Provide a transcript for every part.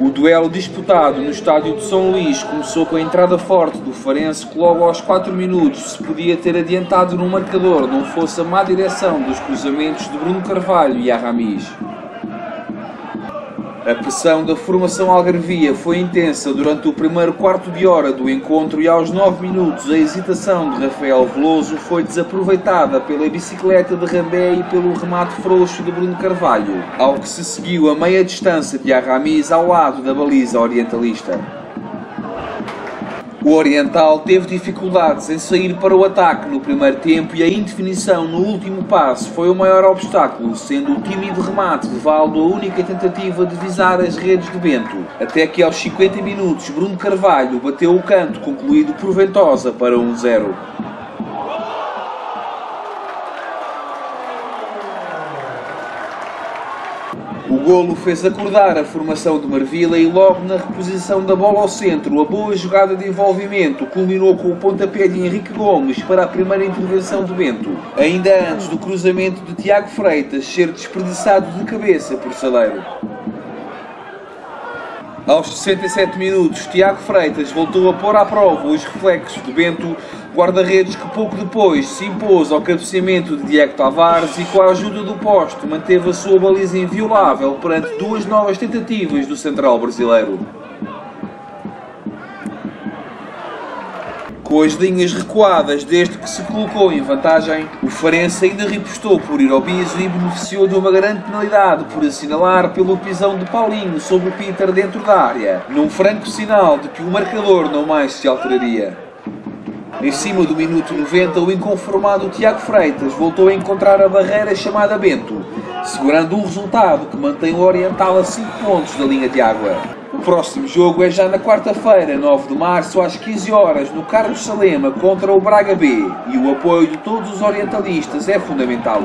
O duelo disputado no estádio de São Luís começou com a entrada forte do Farense, que logo aos 4 minutos se podia ter adiantado no marcador, não fosse a má direção dos cruzamentos de Bruno Carvalho e Aramis. A pressão da formação algarvia foi intensa durante o primeiro quarto de hora do encontro e aos 9 minutos a hesitação de Rafael Veloso foi desaproveitada pela bicicleta de Rambé e pelo remate frouxo de Bruno Carvalho, ao que se seguiu a meia distância de Aramis ao lado da baliza orientalista. O Oriental teve dificuldades em sair para o ataque no primeiro tempo e a indefinição no último passo foi o maior obstáculo, sendo o tímido remate de Valdo a única tentativa de visar as redes de Bento. Até que aos 50 minutos Bruno Carvalho bateu o canto, concluído por Ventosa para 1-0. O golo fez acordar a formação de Marvila e logo na reposição da bola ao centro, a boa jogada de envolvimento culminou com o pontapé de Henrique Gomes para a primeira intervenção de Bento, ainda antes do cruzamento de Tiago Freitas ser desperdiçado de cabeça por Saleiro. Aos 67 minutos, Tiago Freitas voltou a pôr à prova os reflexos de Bento, guarda-redes que pouco depois se impôs ao cabeceamento de Diego Tavares e com a ajuda do poste manteve a sua baliza inviolável perante duas novas tentativas do central brasileiro. Com as linhas recuadas desde que se colocou em vantagem, o Farense ainda repostou por ir ao piso e beneficiou de uma grande penalidade por assinalar pelo pisão de Paulinho sobre o Peter dentro da área, num franco sinal de que o marcador não mais se alteraria. Em cima do minuto 90, o inconformado Tiago Freitas voltou a encontrar a barreira chamada Bento, segurando um resultado que mantém o Oriental a 5 pontos da linha de água. O próximo jogo é já na quarta-feira, 9 de março, às 15 horas, no Carlos Salema, contra o Braga B, e o apoio de todos os orientalistas é fundamental.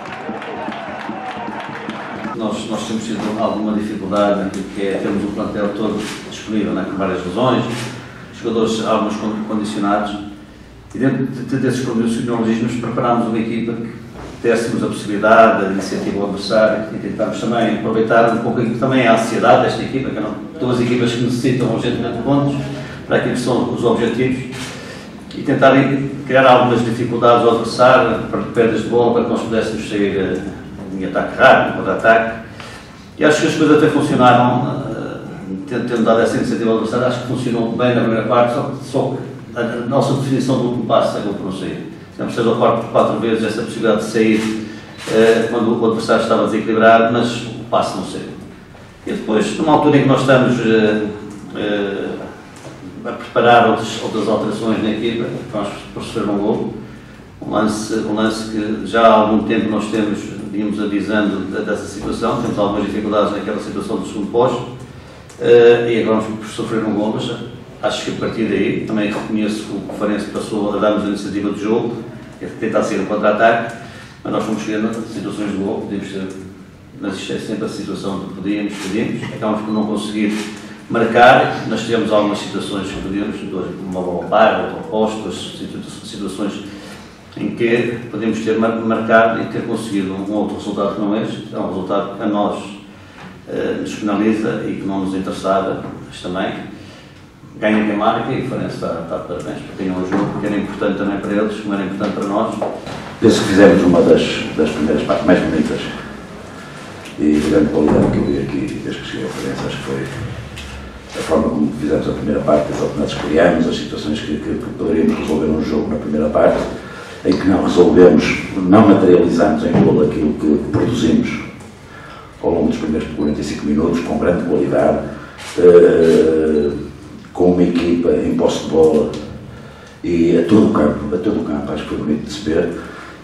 Nós temos tido alguma dificuldade naquilo que é termos o plantel todo disponível, com várias lesões, jogadores alguns condicionados, e dentro desses condicionalismos preparámos uma equipa que dessemos a possibilidade de incentivar o adversário e tentarmos também aproveitar um pouco também a ansiedade desta equipa, que são duas equipas que necessitam urgentemente de pontos para aquilo que são os objetivos, e tentar criar algumas dificuldades ao adversário, para perdas de bola, para que nós pudéssemos sair em ataque rápido, contra-ataque. E acho que as coisas até funcionaram, tendo dado essa iniciativa ao adversário, acho que funcionou bem na primeira parte, só que a nossa definição do último passo acabou por não sair. Temos 3 ou 4 vezes essa possibilidade de sair quando o adversário estava desequilibrado, mas o passo não saiu. E depois, numa altura em que nós estamos a preparar outras alterações na equipa, vamos proceder um golo, um lance que já há algum tempo nós vimos avisando dessa situação, temos algumas dificuldades naquela situação do segundo posto, e agora vamos sofrer um golo, mas acho que a partir daí também reconheço que o Farense passou a dar-nos a iniciativa de jogo, tentar ser um contra-ataque, mas nós fomos chegando a situações de gol, podíamos ter, mas isto é sempre a situação de podíamos, acabamos por não conseguir marcar, nós tivemos algumas situações que podíamos, uma bola para, outra oposto, situações em que podemos ter marcado e ter conseguido um outro resultado que não é este, é um resultado que a nós nos penaliza e que não nos interessava, mas também ganha quem marca e o Farense está de parabéns, porque ganhou um jogo que era importante também para eles, como era importante para nós. Penso que fizemos uma das primeiras partes mais bonitas e de grande qualidade que eu vi aqui desde que cheguei ao Farense. Acho que foi a forma como fizemos a primeira parte, as oportunidades que criámos, as situações que poderíamos resolver um jogo na primeira parte, em que não resolvemos, não materializamos em golo aquilo que produzimos ao longo dos primeiros 45 minutos, com grande qualidade, com uma equipa em posse de bola e a todo o campo, acho que foi bonito de se ver,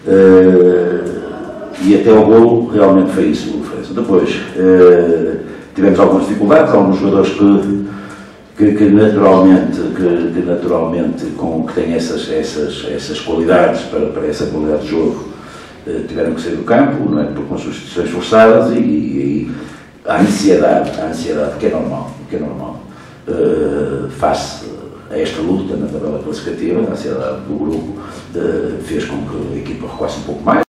e até ao golo realmente foi isso o Farense. Depois tivemos algumas dificuldades, alguns jogadores que naturalmente que têm essas qualidades para essa qualidade de jogo, tiveram que sair do campo, não é, com substituições forçadas e a ansiedade que é normal, face a esta luta na tabela classificativa, a ansiedade do grupo fez com que a equipa recuasse um pouco mais.